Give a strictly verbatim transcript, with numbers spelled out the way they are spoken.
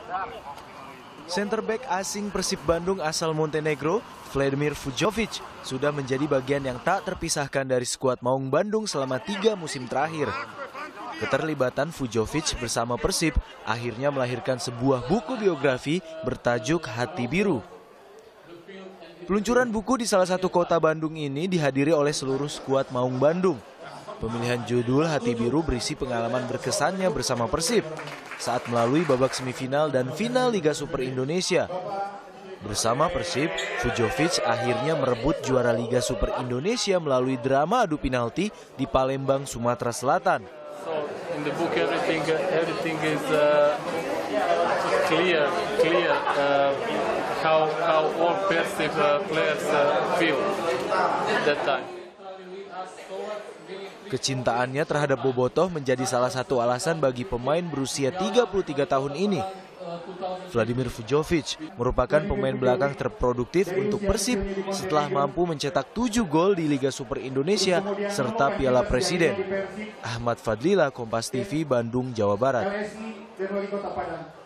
Center back asing Persib Bandung asal Montenegro, Vladimir Fujovic, sudah menjadi bagian yang tak terpisahkan dari skuad Maung Bandung selama tiga musim terakhir. Keterlibatan Fujovic bersama Persib akhirnya melahirkan sebuah buku biografi bertajuk Hati Biru. Peluncuran buku di salah satu kota Bandung ini dihadiri oleh seluruh skuad Maung Bandung. Pemilihan judul Hati Biru berisi pengalaman berkesannya bersama Persib saat melalui babak semifinal dan final Liga Super Indonesia. Bersama Persib, Fujovic akhirnya merebut juara Liga Super Indonesia melalui drama adu penalti di Palembang, Sumatera Selatan. So in the book everything everything is uh, clear clear uh, how how all Persib uh, players uh, feel at that time. Kecintaannya terhadap Bobotoh menjadi salah satu alasan bagi pemain berusia tiga puluh tiga tahun ini. Vladimir Fujovic merupakan pemain belakang terproduktif untuk Persib setelah mampu mencetak tujuh gol di Liga Super Indonesia serta Piala Presiden. Ahmad Fadlila, Kompas T V, Bandung, Jawa Barat.